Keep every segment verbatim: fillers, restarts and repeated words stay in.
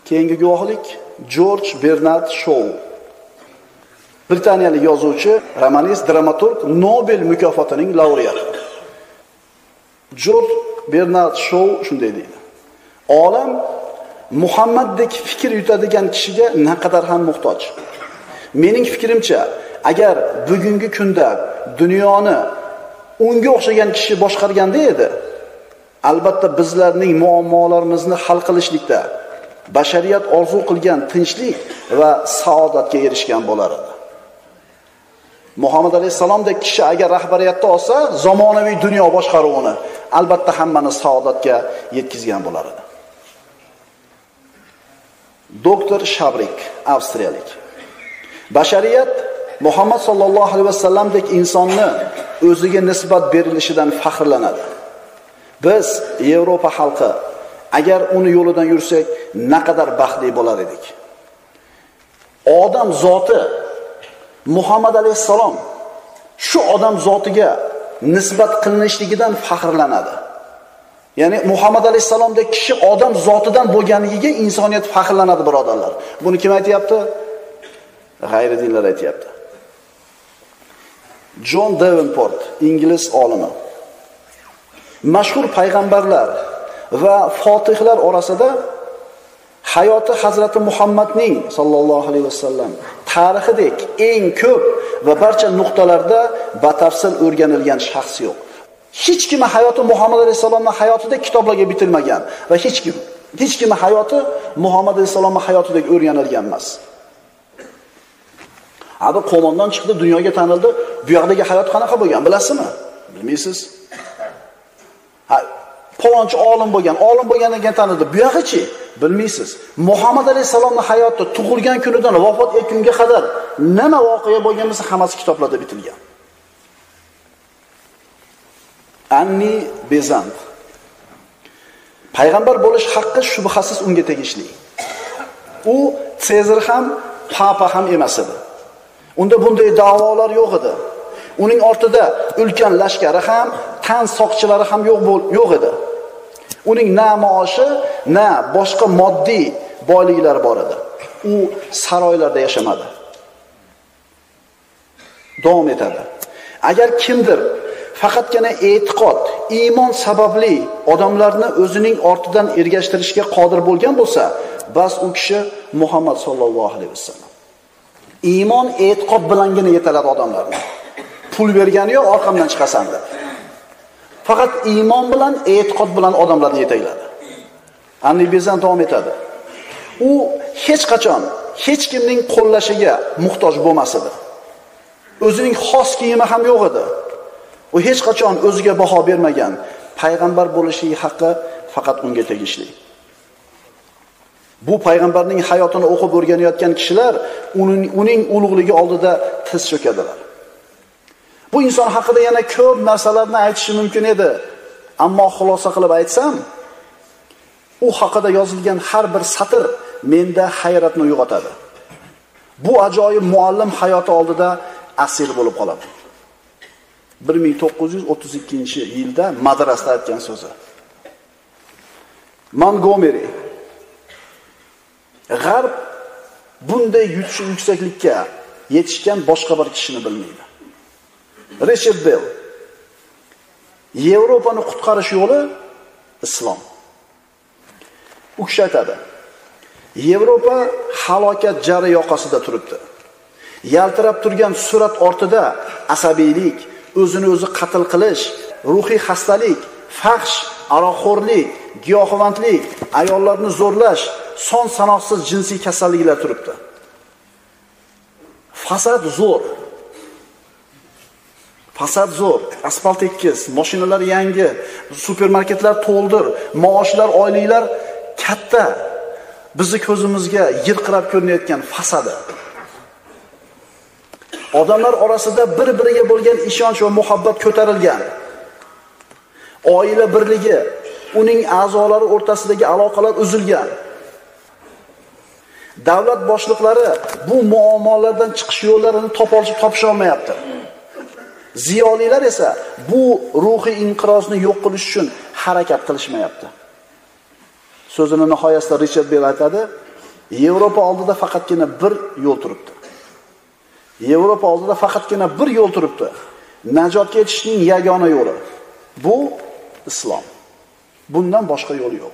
Keyingi guvohlik Jorj Bernard Shaw. Britaniyalik yozuvchi, romanist, dramaturg, Nobel mukofotining laureati. Jorj Bernard Shaw shunday deydi: Olam Muhammaddek fikr yutadigan kishiga naqadar ham muhtoj. Mening fikrimcha, agar bugungi kunda dunyoni unga o'xshagan kishi boshqarganda edi, albatta bizlarning muammolarimizni hal qilishlikda bashariyat orzu qilgan tinchlik va saodatga erishgan bo'lar edi. Muhammad alayhisalomdek kishi agar rahbariyatda olsa, zamonaviy dunyo boshqaruvini albatta hammani saodatga yetkazgan bo'lar edi. Doktor Shabrik, avstriyalik. Bashariyat Muhammad sallallohu alayhi vasallamdek insonni o'ziga nisbat berilishidan faxrlanadi. Biz Yevropa xalqi agar uni yo'lidan yursak, naqadar baxtli bo'lar edik. Odam zoti Muhammad alayhisalom shu odam zotiga nisbat qilinishligidan faxrlanadi. Ya'ni Muhammad alayhisalomdek kishi odam zotidan bo'lganligiga insoniyat faxrlanadi, birodarlar. Buni kim aytayapti? G'ayri dinlar aytayapti. John Davenport, ingliz olimi. Mashhur payg'ambarlar va fotihlar orasida hayoti Hazrati Muhammadning sallallohu alayhi vasallam tarixidek eng ko'p va barcha nuqtalarda batafsil o'rganilgan shaxs yo'q. Hech kim hayoti Muhammad alayhisalomning hayotida kitoblarga bitilmagan va hech kim hech kim hayoti Muhammad alayhisalomning hayotidek o'rganilgan emas. Abi qo'mondan chiqdi, dunyoga tanildi. Bu yoqdagi hayot qanaqa bo'lgan, bilasizmi? Bilmaysiz. Ha, palonchi olim bo'lgan, olim bo'lgandan keyin tanildi. Bu yog'ichi bilmaysiz. Muhammad alayhisalomning hayoti tug'ilgan kunidan vafot etgunga qadar nima voqea bo'lgan bo'lsa, hammasi kitoblarda bitilgan. Anni Bezant. Payg'ambar bo'lish haqqi shubhasiz unga tegishli. U Sezar ham, papa ham emas edi. Unda bunday da'volar yo'q edi. Uning ortida ulkan lashkari ham, tan soqchilari ham yo'q yo'q edi. Uning na maoshi, na boshqa moddiy boyliklari bor edi. U saroylarda yashamadi. Davom etadi. Agar kimdir faqatgina e'tiqod, iymon sababli odamlarni o'zining ortidan ergashtirishga qodir bo'lgan bo'lsa, bas u kishi Muhammad sallallohu alayhi vasallam. Iymon e'tiqod bilangina yetaladi odamlarga. Pul bergani yo'q, orqamdan chiqasan deb. Faqat iymon bilan, e'tiqod bilan odamlarni yetakladi. Anni Bezant davom etadi. U hech qachon hech kimning qo'llashiga muhtoj bo'lmas edi. O'zining xos kiyimi ham yo'q edi. U hech qachon o'ziga baho bermagan. Payg'ambar bo'lishi haqqi faqat unga tegishli. Bu payg'ambarning hayotini o'qib o'rganayotgan kishilar uning uning ulug'ligi oldida tiz cho'kadilar. Bu inson haqida yana ko'p narsalarni aytishim mumkin edi, ammo xulosa qilib aytsam, u haqida yozilgan har bir satr menda hayratni uyg'otadi. Bu ajoyib muallim hayoti oldida asir bo'lib qoladi. bir ming to'qqiz yuz o'ttiz ikkinchi yilda madrasada aytgan so'zi. Montgomery G'arb bunday yuksaklikka yetishgan boshqa bir kishini bilmaydi. Richard Bell Yevropani qutqarish yo'li islom. U kishi aytadi: Yevropa halokat jari yoqasida turibdi. Yaltirab turgan surat ortida asabiylik, o'zini o'zi qatl qilish, ruhiy xastalik, fahsh, aroqxo'rlik, giyohvandlik, ayollarni zo'rlash, son sanoqsiz jinsiy kasalliklar turibdi. Fasad zo'r. Fasad zo'r, asfalt tekis, mashinalar yangi, supermarketlar to'ldir, maoshlar, oyliklar katta. Bizni ko'zimizga yirqirab ko'rinayotgan fasadi. Odamlar orasida bir-biriga bo'lgan ishonch va muhabbat ko'tarilgan. Oila birligi, uning a'zolari o'rtasidagi aloqalar uzilgan. Davlat boshliqlari bu muammolardan chiqish yo'llarini topisha olmayapti. Ziyolilar esa bu ruhiy inqirozni yo'q qilish uchun harakat qilishmayapti. So'zini nihoyasida Richard Bell aytadi: Yevropa oldida faqatgina bir yo'l turibdi. Yevropa oldida faqatgina bir yo'l turibdi. Najotga yetishning yagona yo'li. Bu islom. Bundan boshqa yo'l yo'q.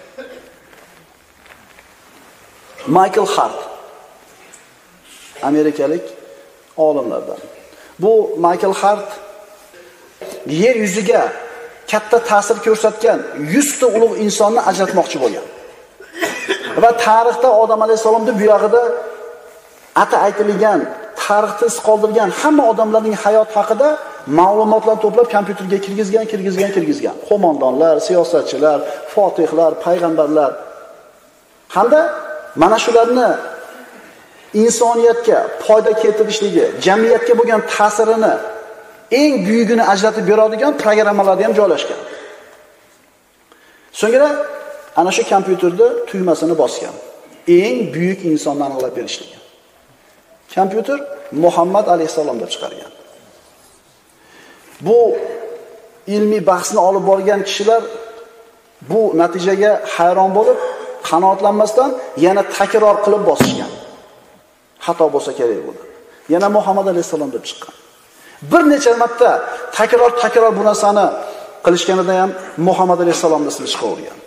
Michael Hart, amerikalik olimlardan. Bu Michael Hart yer yuziga katta ta'sir ko'rsatgan yuz ta ulug' insonni ajratmoqchi bo'lgan. Va tarixda Odam alayhisalomning bu yog'ida ati aytilgan, tarixda iz qoldirgan hamma odamlarning hayot haqida ma'lumotlar to'plab kompyuterga kirgizgan, kirgizgan, kirgizgan. Qo'mondonlar, siyosatchilar, fotihlar, payg'ambarlar hamda mana shularni insoniyatga foyda keltirishligi, jamiyatga bo'lgan ta'sirini eng buyugini ajratib beradigan programmalar ham joylashgan. So'ngra ana shu kompyuterda tugmasini bosgan. Eng buyuk insonni aniqlab berishligi. Kompyuter Muhammad alayhisalom deb chiqargan. Bu ilmiy bahsni olib borgan kishilar bu natijaga hayron bo'lib, qanoatlanmasdan yana takror qilib bosishgan. Xato bo'lsa kerak bo'ldi. Yana Muhammad alayhisalom deb chiqqan. Bir necha marta takror-takror bu narsani qilishganida ham Muhammad alayhisalomning ismi chiqavergan.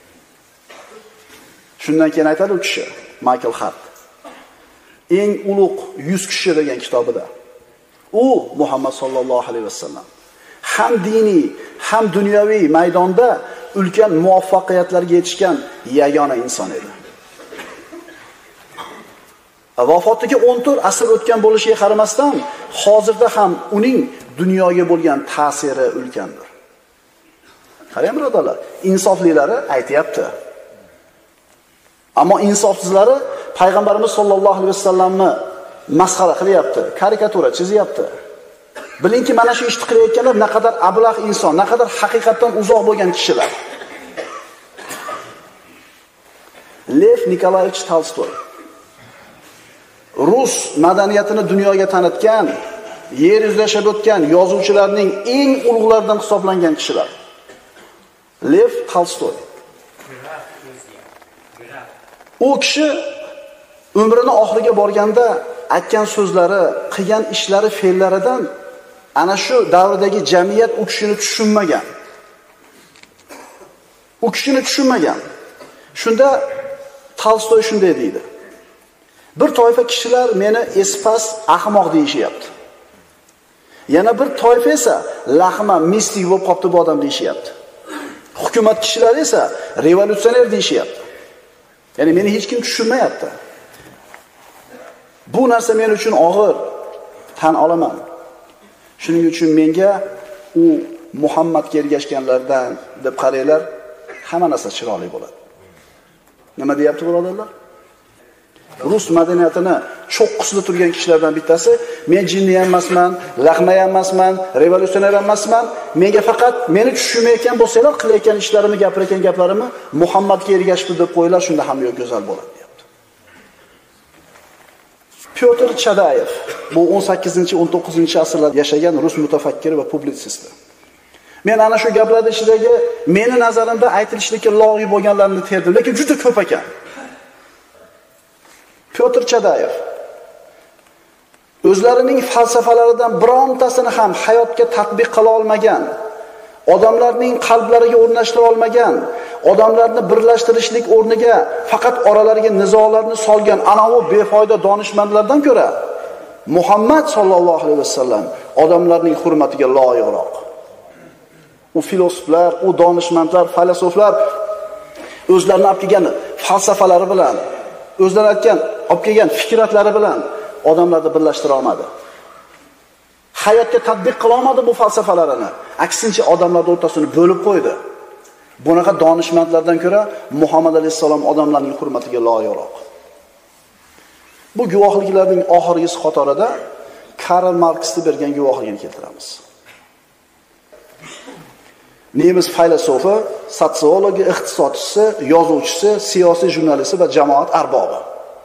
Shundan keyin aytadi u kishi, Michael Hart, eng ulug' yuz kishi degan kitobida u Muhammad sallallohu alayhi vasallam ham diniy, ham dunyoviy maydonda ulkan muvaffaqiyatlarga yetishgan yagona inson edi. Vafotiga o'n to'rt asr o'tgan bo'lishiga qaramasdan, hozirda ham uning dunyoga bo'lgan ta'siri ulkandir. Qarang birodarlar, insoflilari aytayapti. Ammo insofsizlari payg'ambarimiz sollallohu alayhi vasallamni masxara qilyapti, karikatura chizyapti. Bilingki, mana shu ishni qilayotganlar naqadar ablah inson, naqadar haqiqatdan uzoq bo'lgan kishilar. Lev Nikolayevich Tolstoy Rus madaniyatini dunyoga tanitgan, yer yuzida yashab o'tgan yozuvchilarning eng ulug'laridan hisoblangan kishilar. Lev Tolstoy. U kishi umrini oxiriga borganda aytgan so'zlari, qilgan ishlari, fe'llaridan ana shu davrdagi jamiyat u kishini tushunmagan. U kishini tushunmagan. Shunda Tolstoy shunday deydi: bir toifa kishilar meni espas, ahmoq deyishyapti. Yana bir toifa esa lahma, mistik bo'lib qopti bu odam deyishyapti. Hukumat kishilari esa revolyutsioner deyishyapti. Ya'ni meni hech kim tushunmayapti. Bu narsa men uchun og'ir, tan olaman. Shuning uchun menga u Muhammadga ergashganlardan deb qaranglar, hamma narsa chiroyli bo'ladi. Nima deyapti birodarlar? Rus madaniyatini cho'qqisida turgan kishilardan bittasi, men jinni ham emasman, lahma ham emasman, revolyutsioner ham emasman, menga faqat meni tushunmayotgan bo'lsalar, qilayotgan ishlarimni, gapirayotgan gaplarimni Muhammadga ergashdi deb qo'yinglar, shunda hamma yo'q go'zal bo'ladi, deyapti. Pyotr Chadayev, bu o'n sakkizinchi o'n to'qqizinchi asrlarda yashagan rus mutafakkir va publitsisti. Men ana shu gaplar ichidagi meni nazarimda aytilishlikka loyiq bo'lganlarni terdim, lekin juda ko'p ekan. Pyotr Chadayev o'zlarining falsafalaridan birontasini ham hayotga tatbiq qila olmagan, odamlarning qalblariga o'rnashtira olmagan, odamlarni birlashtirishlik o'rniga faqat oralariga nizolarni solgan ana u befoyda donishmandlardan ko'ra Muhammad sallallohu alayhi vasallam odamlarning hurmatiga loyiqroq. U filosoflar, u donishmandlar, falasoflar o'zlarini olib kelgan falsafalari bilan, o'zlari aytgan, olib kelgan fikratlari bilan odamlarni birlashtira olmadi. Hayotga tatbiq qila olmadi bu falsafalarini. Aksincha odamlar o'rtasini bo'lib qo'ydi. Bunaqa donishmandlardan ko'ra Muhammad alayhisalom odamlarning hurmatiga loyiqroq. Bu guvohliklarning oxirgisi qatorida Karl Marksning bergan guvohligini keltiramiz. Nemis filosofi, sotsiologi, iqtisodchisi, yozuvchisi, siyosiy jurnalisti va jamoat arbobi.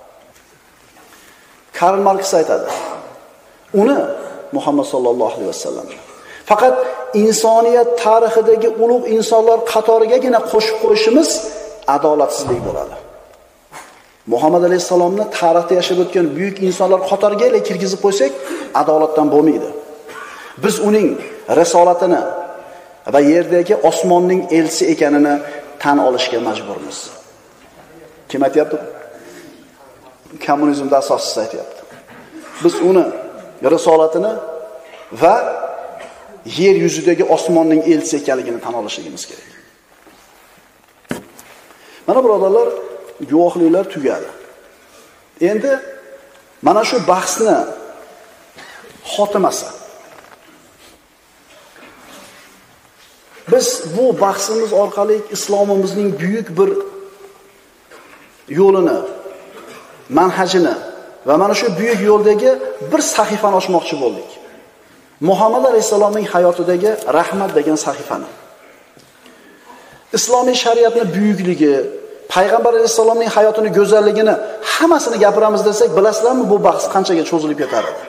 Karl Marks aytadi: uni Muhammad sallallohu alayhi vasallam faqat insoniyat tarixidagi ulug' insonlar qatorigagina qo'shib qo'yishimiz adolatsizlik bo'ladi. Muhammad alayhisalomni tarixda yashab o'tgan buyuk insonlar qatoriga ele kirgizib qo'ysak, adolatdan bo'lmaydi. Biz uning risolatini va yerdagi osmonning elchisi ekanini tan olishga majburmiz. Kim aytayapti? Kommunizmda asoschisi aytayapti. Biz uni risolatini va yer yuzidagi osmonning elchisi ekanligini tan olishimiz kerak. Mana birodarlar, guvohliklar tugadi. Endi mana shu bahsni xotimasi. Biz bu bahsimiz orqali islomimizning buyuk bir yo'lini, manhajini va mana shu buyuk yo'ldagi bir sahifani ochmoqchi bo'ldik. Muhammad alayhisalomning hayotidagi rahmat degan sahifani. Islomiy shariatning buyukligi, Payg'ambar alayhisalomning hayotining go'zalligini hammasini gapiramiz desak, bilasizlarmi bu bahs qanchaga cho'zilib ketar edi?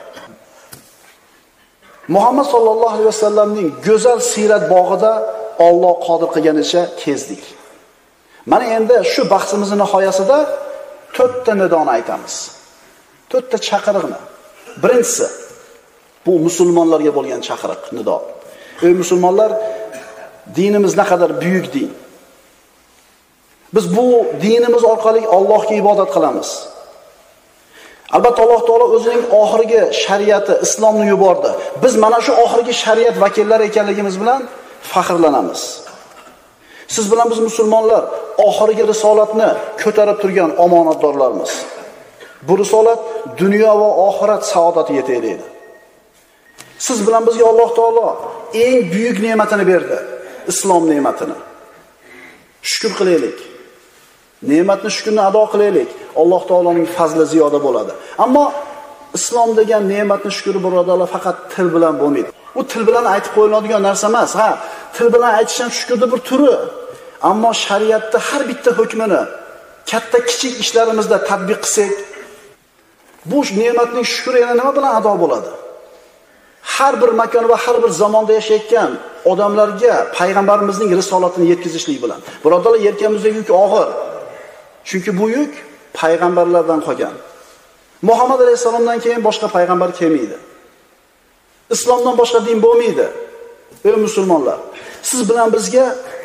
Muhammad sallallohu alayhi vasallamning go'zal siyrat bog'ida Alloh qodir qilganicha kezdik. Mana endi shu bahsimizning nihoyasida to'rtta nidoni aytamiz. To'rtta chaqiriqni. Birinchisi bu musulmonlarga bo'lgan chaqiriq, nido. Ey musulmonlar, dinimiz naqadar buyuk din. Biz bu dinimiz orqali Allohga ibodat qilamiz. Albatta Alloh taolo o'zining oxirgi shariati islomni yubordi. Biz mana shu oxirgi shariat vakillari ekanligimiz bilan faxrlanamiz. Siz bilan biz musulmonlar oxirgi risolatni ko'tarib turgan omonatdorlarimiz. Bu risolat dunyo va oxirat saodatiga yetaklaydi. Siz bilan bizga Alloh taolo eng buyuk ne'matini berdi, islom ne'matini. Shukr qilaylik. Ne'matni shukrni ado qilaylik. Alloh taoloning fazli ziyoda bo'ladi. Ammo islom degan ne'matni shukri birodarlar faqat til bilan bo'lmaydi. U til bilan aytib qo'yiladigan narsa emas. Ha, til bilan aytish ham shukrning bir turi. Ammo shariatda har bitta hukmini katta kichik ishlarimizda tatbiq qilsak, bu ne'matning shukri yana nima bilan ado bo'ladi? Har bir makon va har bir zamonda yashayotgan odamlarga payg'ambarimizning risolatini yetkazishlik bilan. Birodarlar, yelkamizdagi yuk og'ir. Chunki bu yuk payg'ambarlardan qolgan. Muhammad alayhisalomdan keyin boshqa payg'ambar kelmaydi. Islomdan boshqa din bo'lmaydi. Ey musulmonlar, siz bilan bizga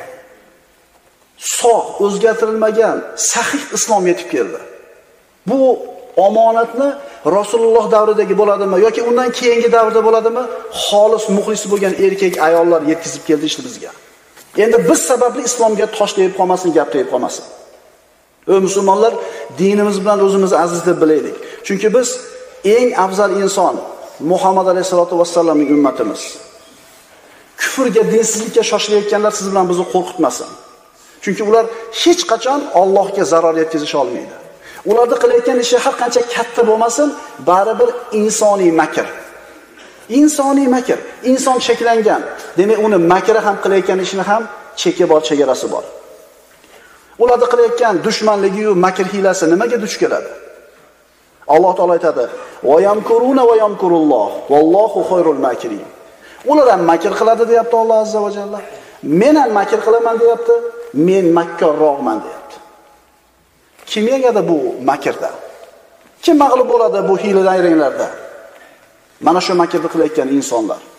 sog', o'zgartirilmagan, sahih islom yetib keldi. Bu omonatni Rasululloh davridagi bo'ladimi yoki undan keyingi davrda bo'ladimi? Xolis muxlis bo'lgan erkak ayollar yetkazib keldi ishni bizga. Endi biz sababli islomga tosh tegib qolmasin, gap tegib qolmasin. Ey musulmonlar, dinimiz bilan o'zimizni aziz deb bilaylik. Chunki biz eng afzal inson Muhammad alayhisolatu vassallamning ummatimiz. Kufrga, dinsizlikka shoshilayotganlar siz bilan bizni qo'rqitmasin. Chunki ular hech qachon Allohga zarar yetkazisha olmaydi. Ularda qilayotgan ishi har qancha katta bo'lmasin, baribir insoniy makr. Insoniy makr, inson cheklangan. Demak, uni makri ham qilayotgan ishini ham cheki bor, chegarasi bor. Ularda qilayotgan dushmanligi va makr hilasi nimaga duch keladi? Alloh taolo aytadi: "Va yamkuruna va yamkurulloh, vallohu xoyrul makirin." Ular ham makr qiladi deyapti Alloh azza va jalla. Men ham makr qilaman deyapti, men makkorroqman deyapti. Kim yengadi bu makrda? Kim mag'lub bo'ladi bu hiyladan ayringlarda? Mana shu makrni qilayotgan insonlar.